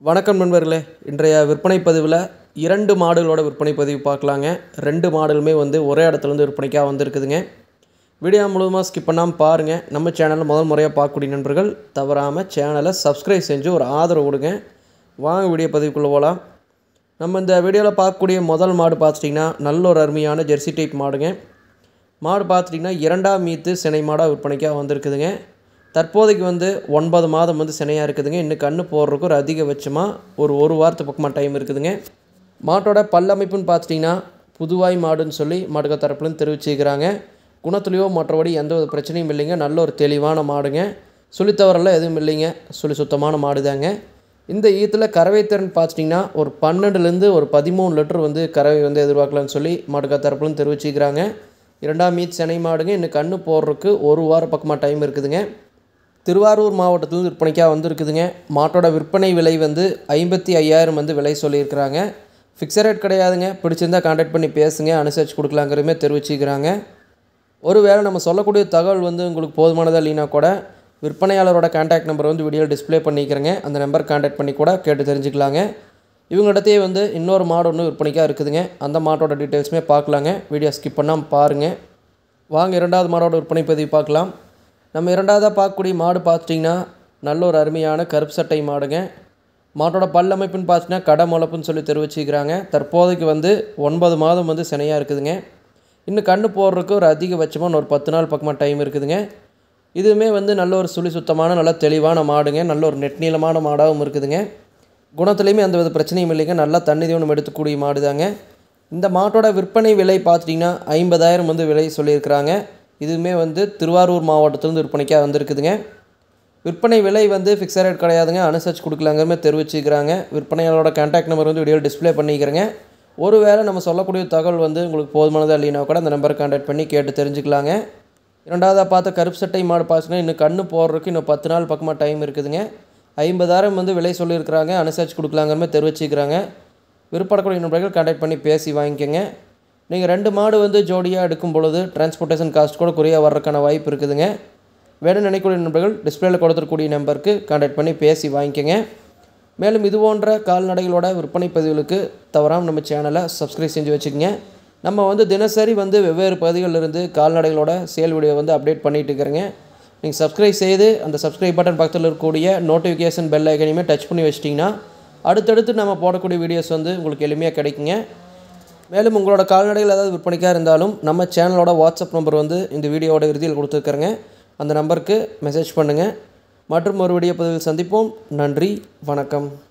வணக்கம் நண்பர்களே. இன்றைய விற்பனை பதிவில் 2 மாடுகளோட விற்பனை பதிவு பார்க்கலாங்க. 2 மாடுகளுமே ஒரே இடத்துலேருந்து விற்பனைக்காக வந்திருக்குதுங்க. வீடியோ முழுவதுமாக ஸ்கிப் பண்ணாமல் பாருங்கள். நம்ம சேனலில் முதல் முறையாக பார்க்கக்கூடிய நண்பர்கள் தவறாமல் சேனலை சப்ஸ்கிரைப் செஞ்சு ஒரு ஆதரவு கொடுங்க. வாங்க வீடியோ பதிவுக்குள்ளே போகலாம். நம்ம இந்த வீடியோவில் பார்க்கக்கூடிய முதல் மாடு பார்த்துட்டிங்கன்னா நல்ல ஒரு அருமையான ஜெர்சி டைப் மாடுங்க. மாடு பார்த்துட்டிங்கன்னா 2ஆம் மீத்து சினை மாடாக விற்பனைக்காக வந்திருக்குதுங்க. தற்போதைக்கு 9 மாதம் சினையாக இருக்குதுங்க. இன்னும் கன்று போடுறதுக்கு ஒரு அதிகபட்சமாக ஒரு வாரத்து பக்கமாக டைம் இருக்குதுங்க. மாட்டோட பல்லமைப்புன்னு பார்த்துட்டிங்கன்னா புதுவாய் மாடுன்னு சொல்லி மாட்டுக்க தரப்புலேருந்து தெரிவிச்சுக்கிறாங்க. குணத்துலேயோ மற்றபடி எந்த ஒரு பிரச்சனையும் இல்லைங்க. நல்ல ஒரு தெளிவான மாடுங்க. சுழித்தவரெல்லாம் எதுவும் இல்லைங்க. சுத்தமான மாடு தாங்க. இந்த ஈத்தில் கறவை திறன் பார்த்துட்டிங்கன்னா ஒரு 12லேருந்து ஒரு 13 லிட்டர் கறவை எதிர்பார்க்கலான்னு சொல்லி மாட்டுக்க தரப்புலேருந்து தெரிவிச்சுக்கிறாங்க. 2ஆம் மீத் சினை மாடுங்க. இன்னும் கன்று போடுறதுக்கு ஒரு வாரம் பக்கமாக டைம் இருக்குதுங்க. திருவாரூர் மாவட்டத்தில் விற்பனைக்காக வந்திருக்குதுங்க. மாட்டோட விற்பனை விலை 55,000 விலை சொல்லியிருக்கிறாங்க. ஃபிக்ஸட் ரேட் கிடையாதுங்க. பிடிச்சிருந்தால் கான்டாக்ட் பண்ணி பேசுங்க, அனுசரித்து கொடுக்கலாங்கிறதுமே தெரிவிச்சுக்கிறாங்க. ஒருவேளை நம்ம சொல்லக்கூடிய தகவல் உங்களுக்கு போதுமானதாக இல்லைனா கூட விற்பனையாளரோட கான்டாக்ட் நம்பர் வீடியோவில் டிஸ்பிளே பண்ணிக்கிறேங்க. அந்த நம்பர் கான்டாக்ட் பண்ணி கூட கேட்டு தெரிஞ்சுக்கலாங்க. இவங்கள்டத்தையே இன்னொரு மாடு ஒன்று விற்பனைக்காக இருக்குதுங்க. அந்த மாட்டோட டீட்டெயில்ஸுமே பார்க்கலாங்க. வீடியோ ஸ்கிப் பண்ணாமல் பாருங்கள். வாங்க 2வது மாடோட விற்பனை பதிவு பார்க்கலாம். நம்ம 2வதாக பார்க்கக்கூடிய மாடு பார்த்துட்டிங்கன்னா நல்ல ஒரு அருமையான கருப்பு சட்டை மாடுங்க. மாட்டோட பல்லமைப்புன்னு பார்த்திங்கன்னா கடை முளப்புன்னு சொல்லி தெரிவிச்சுக்கிறாங்க. தற்போதைக்கு 9 மாதம் சினையாக இருக்குதுங்க. இன்னும் கன்று போடுறதுக்கு ஒரு அதிகபட்சமாக ஒரு 10 நாள் பக்கமாக டைம் இருக்குதுங்க. இதுவுமே நல்ல ஒரு சுத்தமான நல்ல தெளிவான மாடுங்க. நல்ல ஒரு நெட் நீளமான மாடாகவும் இருக்குதுங்க. குணத்துலேயுமே எந்த வித பிரச்சனையும் இல்லைங்க. நல்லா தண்ணி தீவனம் எடுத்துக்கூடிய மாடு தாங்க. இந்த மாட்டோட விற்பனை விலை பார்த்துட்டிங்கன்னா 50,000 விலை சொல்லியிருக்கிறாங்க. இதுவுமே திருவாரூர் மாவட்டத்திலேருந்து விற்பனைக்காக வந்திருக்குதுங்க. விற்பனை விலை ஃபிக்ஸட் ரேட் கிடையாதுங்க. அனுசரித்து கொடுக்கலாங்கிறமே தெரிவிச்சுக்கிறாங்க. விற்பனையாளரோட கான்டாக்ட் நம்பர் வீடியோவில் டிஸ்பிளே பண்ணிக்கிறேங்க. ஒருவேளை நம்ம சொல்லக்கூடிய தகவல் உங்களுக்கு போதுமானதாக இல்லைனா கூட அந்த நம்பரை கான்டாக்ட் பண்ணி கேட்டு தெரிஞ்சுக்கலாங்க. 2வதாக பார்த்த கருப்பு சட்டை மாடு பார்த்துங்கன்னா இன்னும் கன்று போடுறதுக்கு இன்னும் 10 நாள் பக்கமாக டைம் இருக்குதுங்க. 50,000 விலை சொல்லியிருக்கிறாங்க. அனுசரித்து கொடுக்கலாங்கிறமே தெரிவிச்சுக்கிறாங்க. விருப்பப்படக்கூடிய நண்பர்கள் கான்டாக்ட் பண்ணி பேசி வாங்கிக்கோங்க. நீங்கள் 2 மாடு ஜோடியாக எடுக்கும் பொழுது டிரான்ஸ்போர்ட்டேஷன் காஸ்ட் கூட குறையாக வர்றதுக்கான வாய்ப்பு இருக்குதுங்க. வேணும்னு நினைக்கக்கூடிய நண்பர்கள் டிஸ்பிளேயில் கொடுத்துருக்கூடிய நம்பருக்கு கான்டாக்ட் பண்ணி பேசி வாங்கிக்கோங்க. மேலும் இது போன்ற கால்நடைகளோட விற்பனை பதிவுகளுக்கு தவறாமல் நம்ம சேனலை சப்ஸ்கிரைப் செஞ்சு வச்சுக்கோங்க. நம்ம தினசரி வெவ்வேறு பகுதிகளிலிருந்து கால்நடைகளோட சேல் வீடியோ அப்டேட் பண்ணிகிட்டு இருக்கிறேங்க. நீங்கள் சப்ஸ்கிரைப் செய்து அந்த சப்ஸ்கிரைப் பட்டன் பக்கத்தில் இருக்கக்கூடிய நோட்டிஃபிகேஷன் பெல் ஐக்கனையுமே டச் பண்ணி வச்சிட்டிங்கன்னா அடுத்தடுத்து நம்ம போடக்கூடிய வீடியோஸ் உங்களுக்கு எளிமையாக கிடைக்குங்க. மேலும் உங்களோட கால்நடைகள் ஏதாவது விற்பனைக்காக இருந்தாலும் நம்ம சேனலோட வாட்ஸ்அப் நம்பர் இந்த வீடியோவோட இறுதியில் கொடுத்துருக்குறேங்க. அந்த நம்பருக்கு மெசேஜ் பண்ணுங்கள். மற்றும் ஒரு வீடியோ பதிவில் சந்திப்போம். நன்றி, வணக்கம்.